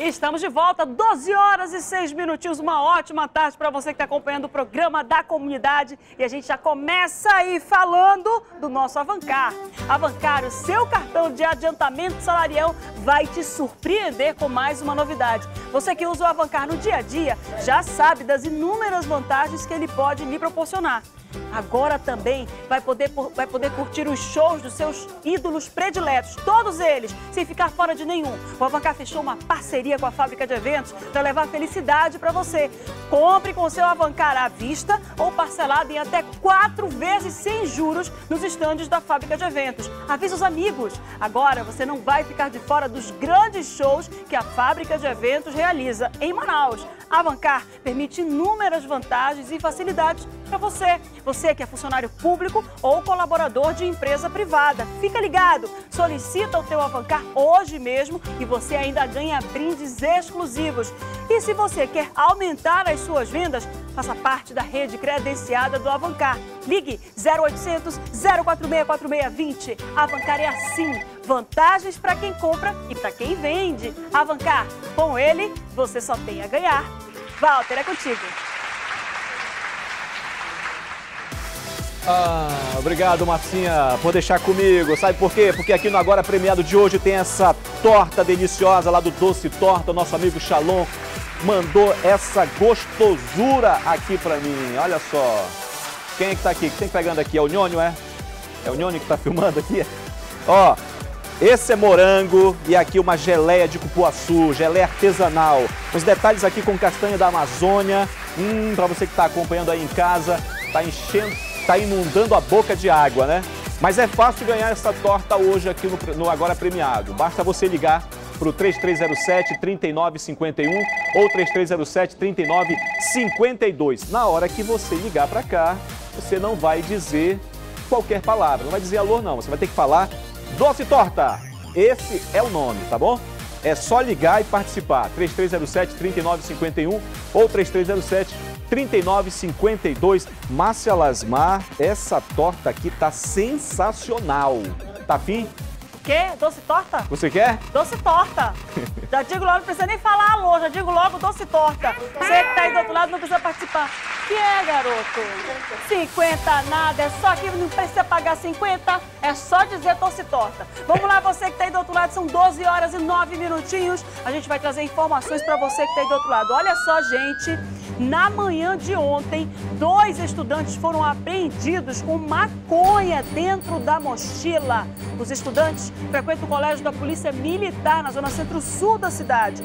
Estamos de volta, 12 horas e 6 minutinhos, uma ótima tarde para você que está acompanhando o programa da comunidade. E a gente já começa aí falando do nosso Avancar. Avancar, o seu cartão de adiantamento salarial vai te surpreender com mais uma novidade. Você que usa o Avancar no dia a dia já sabe das inúmeras vantagens que ele pode lhe proporcionar. Agora também vai poder curtir os shows dos seus ídolos prediletos, todos eles, sem ficar fora de nenhum. O Avancar fechou uma parceria com a Fábrica de Eventos para levar felicidade para você. Compre com o seu Avancar à vista ou parcelado em até 4 vezes sem juros nos estandes da Fábrica de Eventos. Avisa os amigos. Agora você não vai ficar de fora dos grandes shows que a Fábrica de Eventos realiza em Manaus. A Avancar permite inúmeras vantagens e facilidades para você. Você que é funcionário público ou colaborador de empresa privada. Fica ligado, solicita o teu Avancar hoje mesmo e você ainda ganha brindes exclusivos. E se você quer aumentar as suas vendas, faça parte da rede credenciada do Avancar. Ligue 0800 046 4620. Avancar é assim, vantagens para quem compra e para quem vende. Avancar, com ele você só tem a ganhar. Walter, é contigo. Obrigado, Marcinha, por deixar comigo. Sabe por quê? Porque aqui no Agora Premiado de hoje tem essa torta deliciosa lá do Doce Torta. O nosso amigo Shalom mandou essa gostosura aqui pra mim. Olha só. Quem é que tá aqui? Quem tá pegando aqui? É o Nhônio, é? É o Nhônio que tá filmando aqui? Ó, esse é morango e aqui uma geleia de cupuaçu, geleia artesanal. Os detalhes aqui com castanha da Amazônia. Pra você que tá acompanhando aí em casa, tá inundando a boca de água, né? Mas é fácil ganhar essa torta hoje aqui no Agora Premiado. Basta você ligar para o 3307-3951 ou 3307-3952. Na hora que você ligar para cá, você não vai dizer qualquer palavra, não vai dizer alô não, você vai ter que falar Doce Torta. Esse é o nome, tá bom? É só ligar e participar. 3307-3951 ou 3307-3952. Márcia Lasmar, essa torta aqui tá sensacional. Tá afim? Quê? Doce Torta? Você quer? Doce Torta. Já digo logo, não precisa nem falar alô, já digo logo Doce Torta. Você que tá aí do outro lado não precisa participar. Que é, garoto? 50 nada, é só que não precisa pagar 50, é só dizer Doce Torta. Vamos lá, você que tá aí do outro lado, são 12 horas e 9 minutinhos. A gente vai trazer informações pra você que tá aí do outro lado. Olha só, gente, na manhã de ontem, 2 estudantes foram apreendidos com maconha dentro da mochila. Os estudantes frequentam o colégio da Polícia Militar na zona centro-sul da cidade.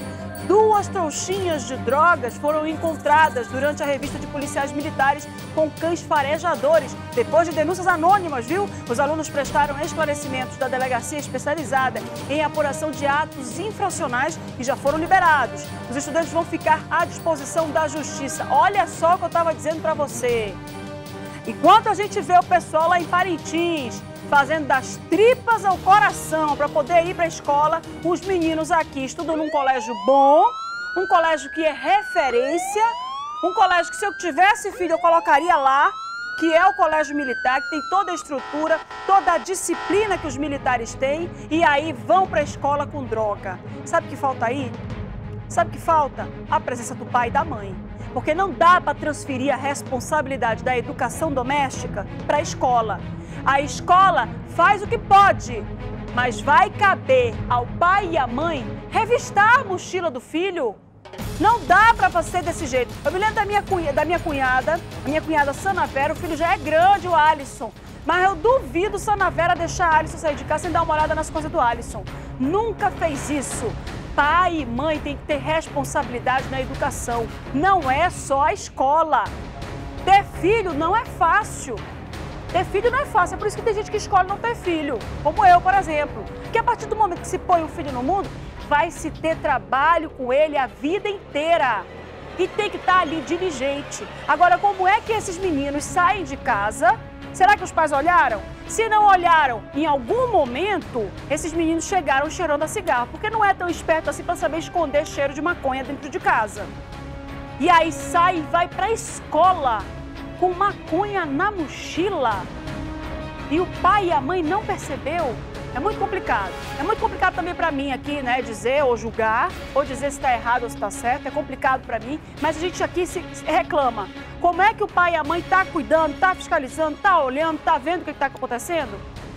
2 trouxinhas de drogas foram encontradas durante a revista de policiais militares com cães farejadores. Depois de denúncias anônimas, viu? Os alunos prestaram esclarecimentos da delegacia especializada em apuração de atos infracionais e já foram liberados. Os estudantes vão ficar à disposição da justiça. Olha só o que eu estava dizendo para você. Enquanto a gente vê o pessoal lá em Parintins fazendo das tripas ao coração para poder ir para a escola, os meninos aqui estudam num colégio bom, um colégio que é referência, um colégio que se eu tivesse filho eu colocaria lá, que é o colégio militar, que tem toda a estrutura, toda a disciplina que os militares têm, e aí vão para a escola com droga. Sabe o que falta aí? Sabe o que falta? A presença do pai e da mãe. Porque não dá para transferir a responsabilidade da educação doméstica para a escola. A escola faz o que pode, mas vai caber ao pai e à mãe revistar a mochila do filho. Não dá para ser desse jeito. Eu me lembro da minha cunhada, a minha cunhada Sanavera, o filho já é grande, o Alisson. Mas eu duvido Sanavera deixar a Alisson sair de casa sem dar uma olhada nas coisas do Alisson. Nunca fez isso. Pai e mãe têm que ter responsabilidade na educação. Não é só a escola. Ter filho não é fácil. Ter filho não é fácil, é por isso que tem gente que escolhe não ter filho, como eu, por exemplo. Que a partir do momento que se põe um filho no mundo, vai se ter trabalho com ele a vida inteira. E tem que estar ali diligente. Agora, como é que esses meninos saem de casa? Será que os pais olharam? Se não olharam, em algum momento, esses meninos chegaram cheirando a cigarro, porque não é tão esperto assim para saber esconder cheiro de maconha dentro de casa. E aí sai e vai para a escola com maconha na mochila. E o pai e a mãe não percebeu? É muito complicado. É muito complicado também para mim aqui, né, dizer ou julgar, ou dizer se está errado ou se está certo. É complicado para mim, mas a gente aqui se reclama. Como é que o pai e a mãe tá cuidando, tá fiscalizando, tá olhando, tá vendo o que está acontecendo?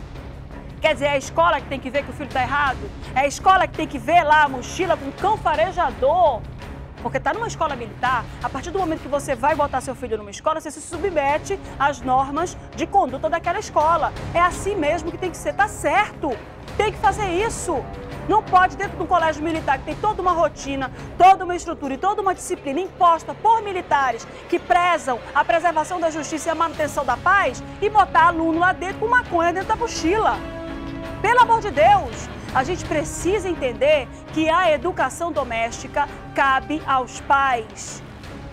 Quer dizer, é a escola que tem que ver que o filho está errado? É a escola que tem que ver lá a mochila com cão farejador? Porque está numa escola militar, a partir do momento que você vai botar seu filho numa escola, você se submete às normas de conduta daquela escola. É assim mesmo que tem que ser, tá certo. Tem que fazer isso. Não pode, dentro de um colégio militar que tem toda uma rotina, toda uma estrutura e toda uma disciplina imposta por militares que prezam a preservação da justiça e a manutenção da paz, e botar aluno lá dentro com maconha dentro da mochila. Pelo amor de Deus! A gente precisa entender que a educação doméstica cabe aos pais.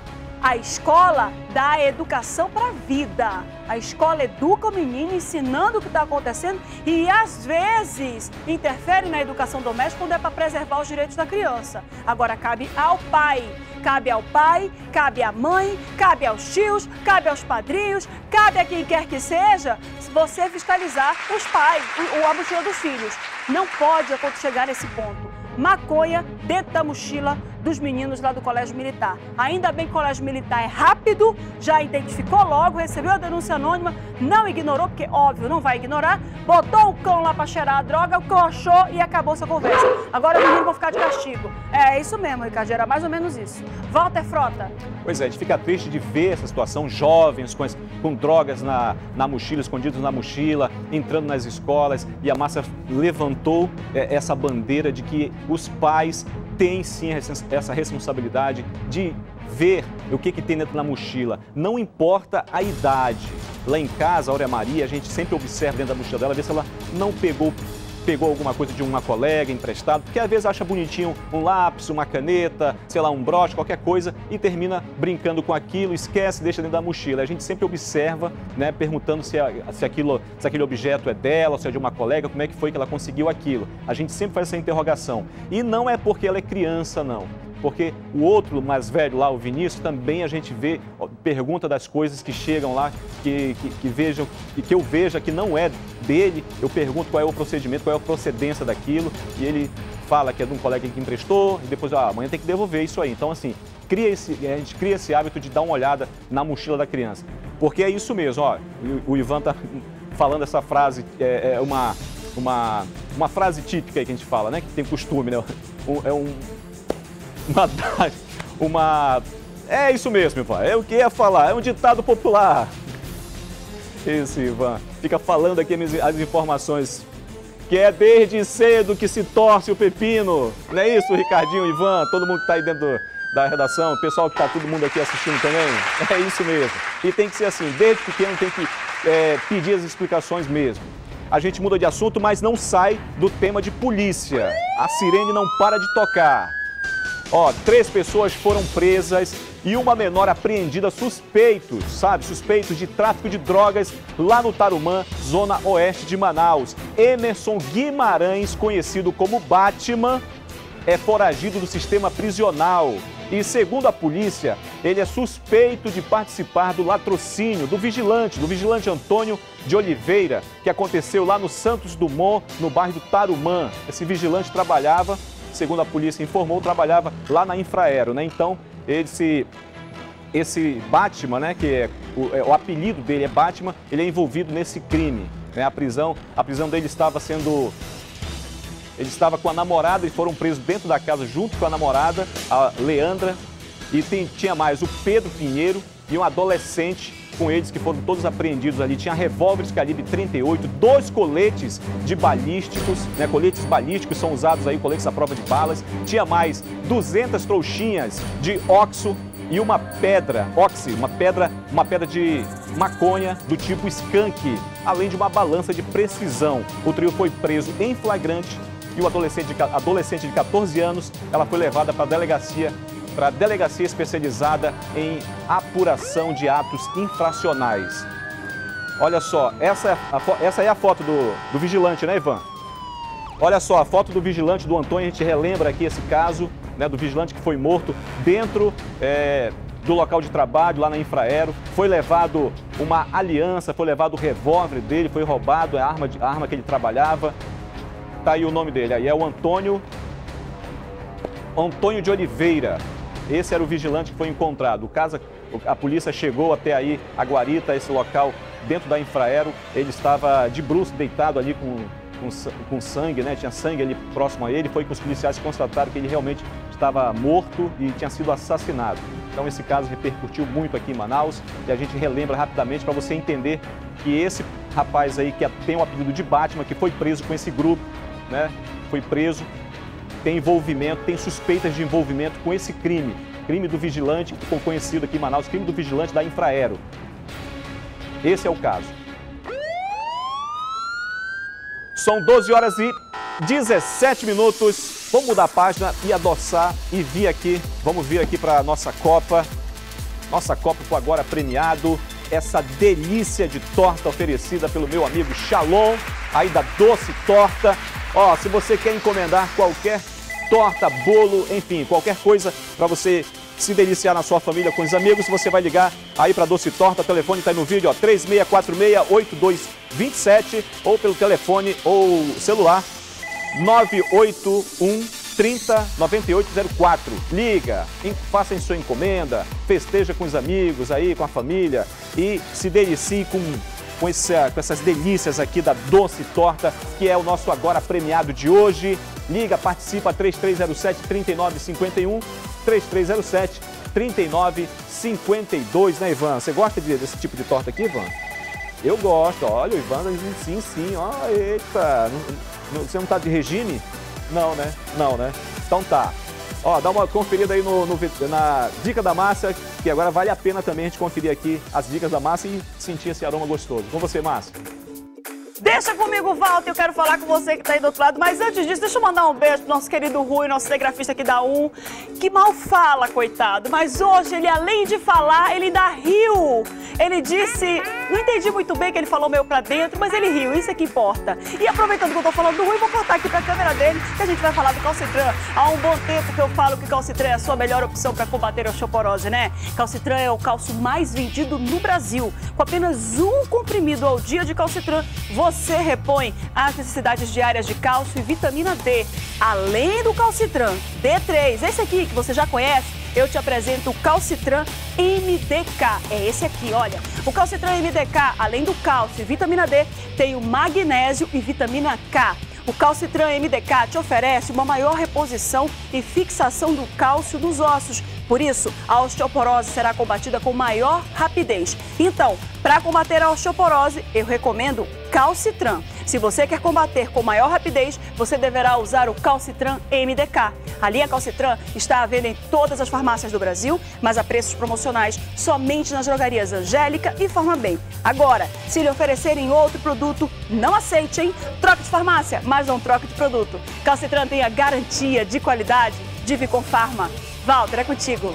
A escola dá a educação para a vida. A escola educa o menino ensinando o que está acontecendo e, às vezes, interfere na educação doméstica quando é para preservar os direitos da criança. Agora, cabe ao pai. Cabe ao pai, cabe à mãe, cabe aos tios, cabe aos padrinhos, cabe a quem quer que seja, você fiscalizar os pais, a mochila dos filhos. Não pode chegar nesse ponto. Maconha dentro da mochila dos meninos lá do Colégio Militar. Ainda bem que o Colégio Militar é rápido, já identificou logo, recebeu a denúncia anônima, não ignorou, porque óbvio, não vai ignorar, botou o cão lá para cheirar a droga, o cão achou e acabou essa conversa. Agora os meninos vão ficar de castigo. É isso mesmo, Ricardo, era mais ou menos isso. Walter Frota. Pois é, a gente fica triste de ver essa situação, jovens com drogas na mochila, escondidos na mochila, entrando nas escolas, e a massa levantou essa bandeira de que os pais têm sim essa responsabilidade de ver o que tem dentro da mochila. Não importa a idade. Lá em casa, a Aurea Maria, a gente sempre observa dentro da mochila dela, ver se ela não pegou alguma coisa de uma colega emprestado, porque às vezes acha bonitinho um lápis, uma caneta, sei lá, um broche, qualquer coisa, e termina brincando com aquilo, esquece, deixa dentro da mochila. A gente sempre observa, né, perguntando se aquele objeto é dela, se é de uma colega, como é que foi que ela conseguiu aquilo. A gente sempre faz essa interrogação. E não é porque ela é criança, não. Porque o outro mais velho lá, o Vinícius, também a gente vê, pergunta das coisas que chegam lá, que eu veja que não é dele, eu pergunto qual é o procedimento, qual é a procedência daquilo, e ele fala que é de um colega que emprestou, e depois, amanhã tem que devolver isso aí. Então, assim, a gente cria esse hábito de dar uma olhada na mochila da criança. Porque é isso mesmo, ó, o Ivan tá falando essa frase, uma frase típica aí que a gente fala, né, que tem costume, né, é isso mesmo, Ivan, é o que ia falar, é um ditado popular. Isso, Ivan, fica falando aqui as informações, que é desde cedo que se torce o pepino. Não é isso, Ricardinho, Ivan, todo mundo que está aí dentro da redação, o pessoal que está todo mundo aqui assistindo também, é isso mesmo. E tem que ser assim, desde pequeno tem que pedir as explicações mesmo. A gente muda de assunto, mas não sai do tema de polícia. A sirene não para de tocar. 3 pessoas foram presas e uma menor apreendida suspeitos de tráfico de drogas lá no Tarumã, zona oeste de Manaus. Emerson Guimarães, conhecido como Batman, é foragido do sistema prisional. E, segundo a polícia, ele é suspeito de participar do latrocínio do vigilante Antônio de Oliveira, que aconteceu lá no Santos Dumont, no bairro do Tarumã. Esse vigilante trabalhava, segundo a polícia informou, trabalhava lá na Infraero, né? Então, esse Batman, né, que o apelido dele é Batman, ele é envolvido nesse crime, né? A prisão dele ele estava com a namorada e foram presos dentro da casa junto com a namorada, a Leandra, e tinha mais o Pedro Pinheiro e um adolescente com eles, que foram todos apreendidos ali. Tinha revólveres calibre 38, 2 coletes de balísticos, né? Coletes balísticos são usados aí, coletes à prova de balas. Tinha mais 200 trouxinhas de óxido e uma pedra de maconha do tipo skunk, além de uma balança de precisão. O trio foi preso em flagrante e o adolescente de 14 anos, ela foi levada para a delegacia especializada em apuração de atos infracionais. Olha só, essa é a foto do vigilante, né, Ivan? Olha só, a foto do vigilante, do Antônio, a gente relembra aqui esse caso, né, do vigilante que foi morto dentro do local de trabalho, lá na Infraero. Foi levado uma aliança, foi levado o revólver dele, foi roubado a arma que ele trabalhava. Tá aí o nome dele, aí é o Antônio de Oliveira. Esse era o vigilante que foi encontrado. A polícia chegou até aí, a guarita, esse local dentro da Infraero. Ele estava de bruços, deitado ali com sangue, né? Tinha sangue ali próximo a ele. Foi que os policiais constataram que ele realmente estava morto e tinha sido assassinado. Então esse caso repercutiu muito aqui em Manaus e a gente relembra rapidamente para você entender que esse rapaz aí que tem o apelido de Batman, que foi preso com esse grupo, né? Foi preso, tem envolvimento, tem suspeitas de envolvimento com esse crime do vigilante, que ficou conhecido aqui em Manaus, crime do vigilante da Infraero. Esse é o caso. São 12 horas e 17 minutos. Vamos mudar a página e adoçar e vir aqui. Vamos vir aqui para a nossa Copa. Nossa Copa foi agora premiado. Essa delícia de torta oferecida pelo meu amigo Shalom, aí da Doce Torta. Ó, se você quer encomendar qualquer torta, bolo, enfim, qualquer coisa para você se deliciar na sua família, com os amigos, você vai ligar aí para Doce Torta. O telefone está aí no vídeo, ó, 3646-8227 ou pelo telefone ou celular 981 30 9804. Liga, faça sua encomenda, festeja com os amigos aí, com a família e se delicie com essas delícias aqui da Doce Torta, que é o nosso agora premiado de hoje. Liga, participa, 3307-3951, 3307-3952, né, Ivan? Você gosta desse tipo de torta aqui, Ivan? Eu gosto, olha, o Ivan, sim, ó, eita, você não tá de regime? Não, né? Não, né? Então tá. Ó, dá uma conferida aí na Dica da Márcia, que agora vale a pena também a gente conferir aqui as dicas da Márcia e sentir esse aroma gostoso. Com você, Márcia. Deixa comigo, Walter, eu quero falar com você que está aí do outro lado. Mas antes disso, deixa eu mandar um beijo pro nosso querido Rui, nosso cinegrafista aqui da que mal fala, coitado. Mas hoje, ele além de falar, ele ainda riu. Ele disse, não entendi muito bem o que ele falou meio pra dentro, mas ele riu, isso é que importa. E aproveitando que eu tô falando do Rui, vou cortar aqui pra câmera dele, que a gente vai falar do Calcitran. Há um bom tempo que eu falo que o Calcitran é a sua melhor opção para combater a osteoporose, né? Calcitran é o cálcio mais vendido no Brasil. Com apenas um comprimido ao dia de Calcitran, você repõe as necessidades diárias de cálcio e vitamina D. Além do Calcitran D3, esse aqui que você já conhece, eu te apresento o Calcitran MDK. É esse aqui, olha. O Calcitran MDK, além do cálcio e vitamina D, tem o magnésio e vitamina K. O Calcitran MDK te oferece uma maior reposição e fixação do cálcio dos ossos. Por isso, a osteoporose será combatida com maior rapidez. Então, para combater a osteoporose, eu recomendo Calcitran. Se você quer combater com maior rapidez, você deverá usar o Calcitran MDK. A linha Calcitran está à venda em todas as farmácias do Brasil, mas a preços promocionais somente nas drogarias Angélica e Farmabem. Agora, se lhe oferecerem outro produto, não aceite, hein? Troque de farmácia, mas não troque de produto. Calcitran tem a garantia de qualidade de Vicom Pharma. Walter, é contigo.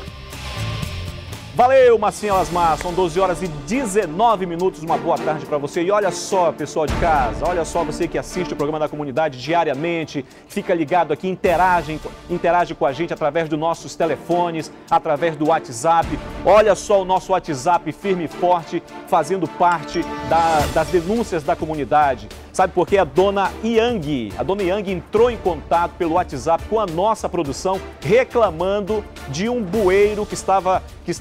Valeu, Massinha Lasmar, são 12 horas e 19 minutos, uma boa tarde para você. E olha só, pessoal de casa, olha só você que assiste o programa da comunidade diariamente, fica ligado aqui, interage com a gente através dos nossos telefones, através do WhatsApp. Olha só o nosso WhatsApp firme e forte, fazendo parte das denúncias da comunidade. Sabe por quê? A dona Yang entrou em contato pelo WhatsApp com a nossa produção, reclamando de um bueiro que está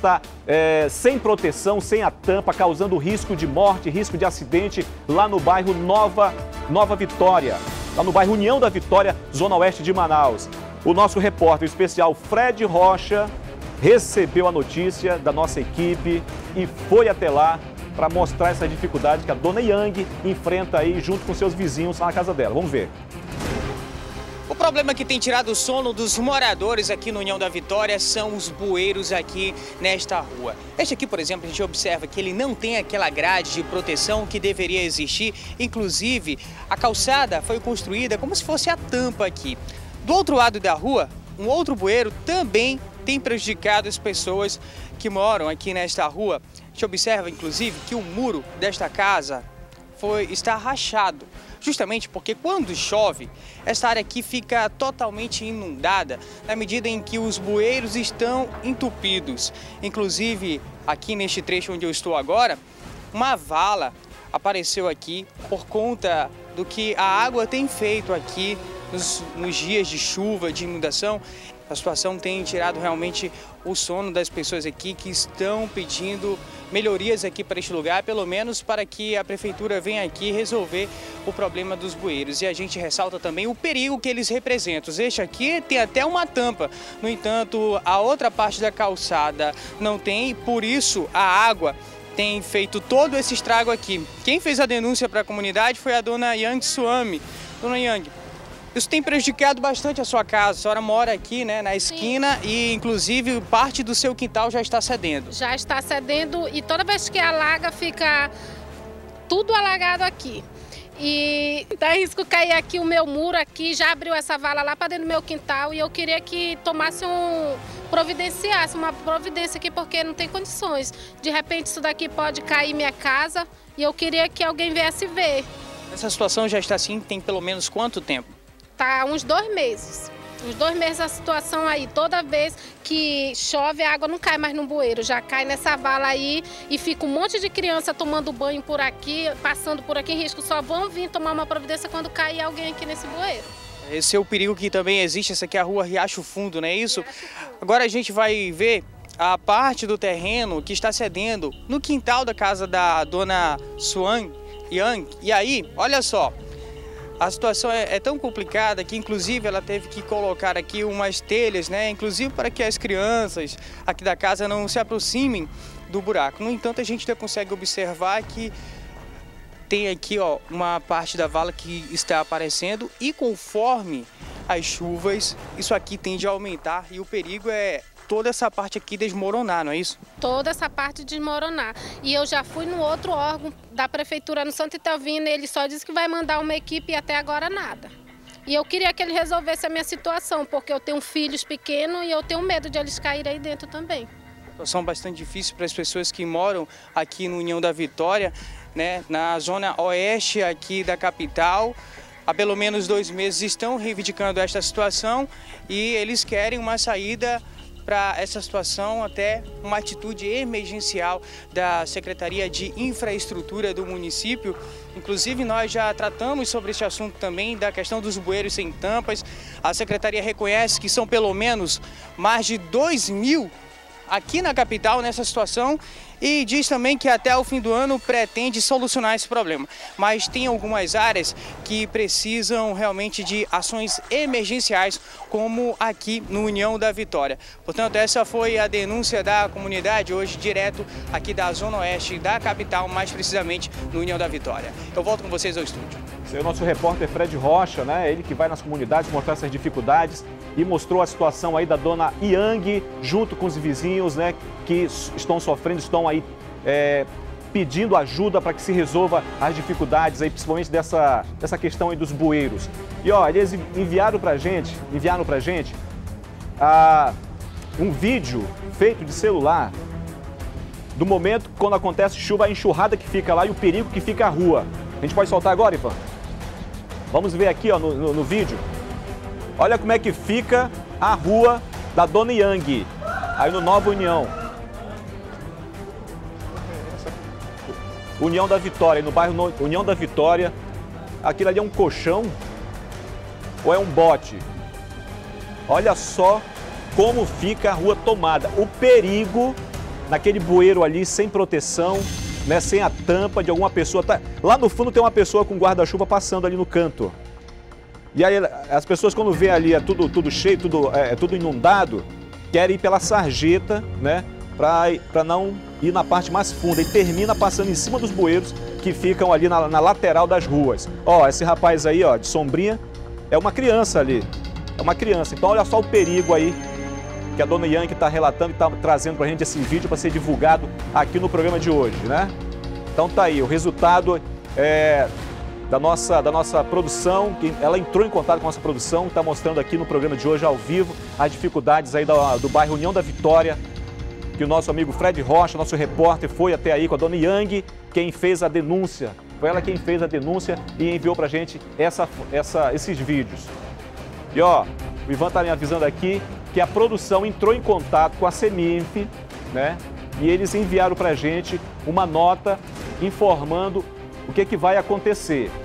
sem proteção, sem a tampa, causando risco de morte, risco de acidente lá no bairro Nova Vitória, lá no bairro União da Vitória, zona oeste de Manaus. O nosso repórter especial Fred Rocha recebeu a notícia da nossa equipe e foi até lá para mostrar essa dificuldade que a dona Yang enfrenta aí junto com seus vizinhos lá na casa dela. Vamos ver. O problema que tem tirado o sono dos moradores aqui no União da Vitória são os bueiros aqui nesta rua. Este aqui, por exemplo, a gente observa que ele não tem aquela grade de proteção que deveria existir. Inclusive, a calçada foi construída como se fosse a tampa aqui. Do outro lado da rua, um outro bueiro também tem prejudicado as pessoas que moram aqui nesta rua. A gente observa, inclusive, que o muro desta casa está rachado, justamente porque quando chove, esta área aqui fica totalmente inundada, na medida em que os bueiros estão entupidos. Inclusive, aqui neste trecho onde eu estou agora, uma vala apareceu aqui por conta do que a água tem feito aqui nos dias de chuva, de inundação. A situação tem tirado realmente o sono das pessoas aqui que estão pedindo melhorias aqui para este lugar, pelo menos para que a prefeitura venha aqui resolver o problema dos bueiros. E a gente ressalta também o perigo que eles representam. Este aqui tem até uma tampa, no entanto, a outra parte da calçada não tem, por isso a água tem feito todo esse estrago aqui. Quem fez a denúncia para a comunidade foi a dona Yang Swami. Dona Yang, isso tem prejudicado bastante a sua casa. A senhora mora aqui, né, na esquina. Sim. E, inclusive, parte do seu quintal já está cedendo. Já está cedendo e toda vez que alaga, fica tudo alagado aqui. E dá risco cair aqui o meu muro aqui, já abriu essa vala lá para dentro do meu quintal e eu queria que tomasse providenciasse uma providência aqui porque não tem condições. De repente isso daqui pode cair minha casa e eu queria que alguém viesse ver. Essa situação já está assim tem pelo menos quanto tempo? Tá uns 2 meses. Uns 2 meses a situação aí. Toda vez que chove, a água não cai mais no bueiro, já cai nessa vala aí e fica um monte de criança tomando banho por aqui, passando por aqui em risco. Só vão vir tomar uma providência quando cair alguém aqui nesse bueiro. Esse é o perigo que também existe. Essa aqui é a rua Riacho Fundo, não é isso? Agora a gente vai ver a parte do terreno que está cedendo no quintal da casa da dona Suan Yang. E aí, olha só. A situação é tão complicada que, inclusive, ela teve que colocar aqui umas telhas, né? Inclusive para que as crianças aqui da casa não se aproximem do buraco. No entanto, a gente ainda consegue observar que tem aqui, ó, uma parte da vala que está aparecendo e conforme as chuvas, isso aqui tende a aumentar e o perigo é toda essa parte aqui desmoronar, não é isso? Toda essa parte desmoronar. E eu já fui no outro órgão da prefeitura no Santo Itelvino, ele só disse que vai mandar uma equipe e até agora nada. E eu queria que ele resolvesse a minha situação, porque eu tenho filhos pequenos e eu tenho medo de eles caírem aí dentro também. Situação bastante difícil para as pessoas que moram aqui no União da Vitória, né, na zona oeste aqui da capital. Há pelo menos 2 meses estão reivindicando esta situação e eles querem uma saída para essa situação, até uma atitude emergencial da Secretaria de Infraestrutura do município. Inclusive, nós já tratamos sobre esse assunto também, da questão dos bueiros sem tampas. A Secretaria reconhece que são pelo menos mais de 2.000 aqui na capital nessa situação e diz também que até o fim do ano pretende solucionar esse problema. Mas tem algumas áreas que precisam realmente de ações emergenciais, como aqui no União da Vitória. Portanto, essa foi a denúncia da comunidade hoje, direto aqui da Zona Oeste da capital, mais precisamente no União da Vitória. Eu volto com vocês ao estúdio. Esse é o nosso repórter Fred Rocha, né? Ele que vai nas comunidades mostrar essas dificuldades e mostrou a situação aí da dona Yang junto com os vizinhos, né? Que estão sofrendo, estão aí pedindo ajuda para que se resolva as dificuldades aí, principalmente dessa questão aí dos bueiros. E ó, eles enviaram pra gente um vídeo feito de celular do momento quando acontece chuva, a enxurrada que fica lá e o perigo que fica a rua. A gente pode soltar agora, Ivan? Vamos ver aqui ó, no vídeo. Olha como é que fica a rua da dona Yang, aí no Nova União. União da Vitória, no bairro União da Vitória. Aquilo ali é um colchão ou é um bote? Olha só como fica a rua tomada. O perigo naquele bueiro ali sem proteção, né, sem a tampa de alguma pessoa. Lá no fundo tem uma pessoa com guarda-chuva passando ali no canto. E aí as pessoas quando vê ali tudo cheio, tudo inundado, querem ir pela sarjeta, né, para não ir na parte mais funda e termina passando em cima dos bueiros que ficam ali na lateral das ruas. Ó, esse rapaz aí, ó, de sombrinha, é uma criança ali, é uma criança. Então olha só o perigo aí que a dona Yang está relatando e está trazendo para a gente esse vídeo para ser divulgado aqui no programa de hoje, né? Então tá aí, o resultado da nossa produção, que ela entrou em contato com a nossa produção, está mostrando aqui no programa de hoje ao vivo as dificuldades aí do bairro União da Vitória, que o nosso amigo Fred Rocha, nosso repórter, foi até aí com a dona Yang, quem fez a denúncia. Foi ela quem fez a denúncia e enviou pra gente esses vídeos. E ó, o Ivan tá me avisando aqui que a produção entrou em contato com a Seminf, né? E eles enviaram pra gente uma nota informando o que vai acontecer.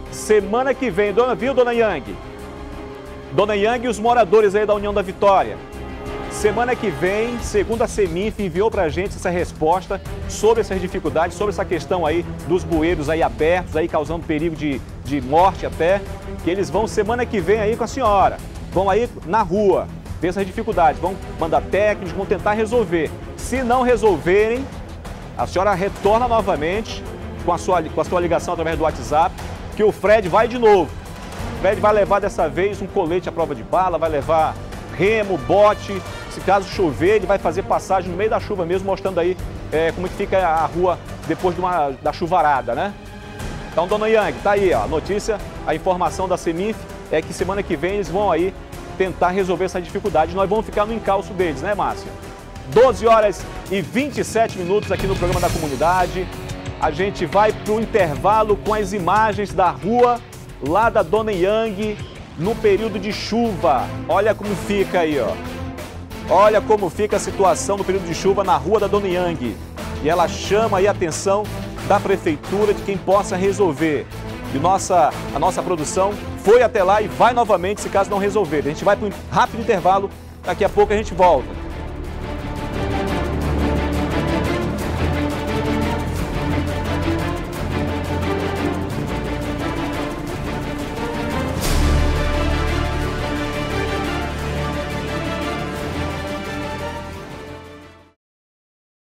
semana que vem, viu, dona Yang? Dona Yang e os moradores aí da União da Vitória. Semana que vem, segundo a Seminf, enviou pra gente essa resposta sobre essas dificuldades, sobre essa questão aí dos bueiros aí abertos, aí causando perigo de morte até, que eles vão semana que vem aí com a senhora. Vão aí na rua ver essas dificuldades, vão mandar técnicos, vão tentar resolver. Se não resolverem, a senhora retorna novamente com a sua ligação através do WhatsApp, que o Fred vai de novo. O Fred vai levar dessa vez um colete à prova de bala, vai levar remo, bote. Se caso chover, ele vai fazer passagem no meio da chuva mesmo, mostrando aí como é que fica a rua depois da chuvarada, né? Então, dona Yang, tá aí ó, a notícia, a informação da Seminf é que semana que vem eles vão aí tentar resolver essa dificuldade. Nós vamos ficar no encalço deles, né, Márcia? 12 horas e 27 minutos aqui no programa da comunidade. A gente vai para o intervalo com as imagens da rua lá da dona Yang no período de chuva. Olha como fica aí, ó. Olha como fica a situação no período de chuva na rua da dona Yang. E ela chama aí a atenção da prefeitura, de quem possa resolver. E a nossa produção foi até lá e vai novamente se caso não resolver. A gente vai para um rápido intervalo, daqui a pouco a gente volta.